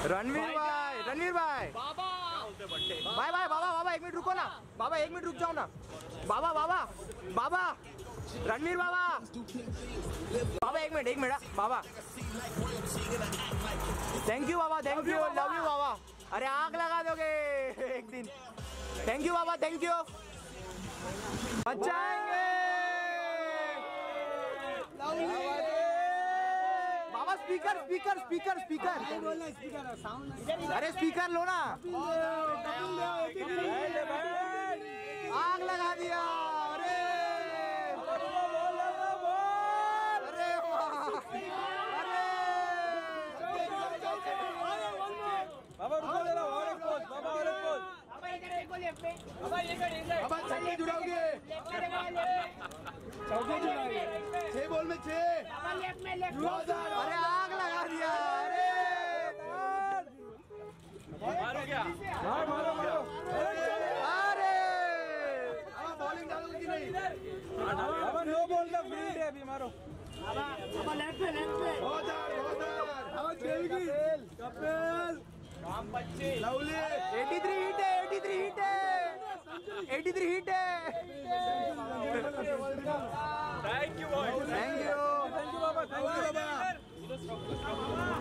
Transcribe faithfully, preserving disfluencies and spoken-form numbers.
रणवीर भाई, रणवीर भाई, बाबा भाई भाई बाबा बाबा एक मिनट रुको ना, बाबा एक मिनट रुक जाओ ना, बाबा बाबा बाबा रणवीर बाबा बाबा एक मिनट एक मिनट बाबा, थैंक यू बाबा, थैंक यू, लव यू बाबा, अरे आग लगा दोगे एक दिन, थैंक यू बाबा, थैंक यू, बचाएंगे बाबा, स्पीकर स्पीकर स्पीकर स्पीकर, अरे स्पीकर लो ना, आग लगा दिया, अरे अरे अरे बाबा रुको जरा, और एक पोज, बाबा और एक पोज, बाबा इधर एक को लेफ्ट में, बाबा ये कर इधर, बाबा चौके जुड़ाओगे, चौके जुड़ाओगे, छह बॉल में छह, बाबा लेफ्ट में लेफ्ट, अरे आग लगा दिया, अरे मारो क्या, मारो मारो मारो, अरे बॉलिंग डालोगे कि नहीं, बाबा नो बॉल का फील्ड है अभी, मारो बाबा, बाबा लेफ्ट में लेफ्ट में, बहुत यार बहुत यार, आवाज खेलेगी, कपिल काम बच्चे, लवली तिरासी हिट है, तिरासी हिट है, तिरासी हिट है, thank you thank you, thank you बाबा, थैंक यू बाबा।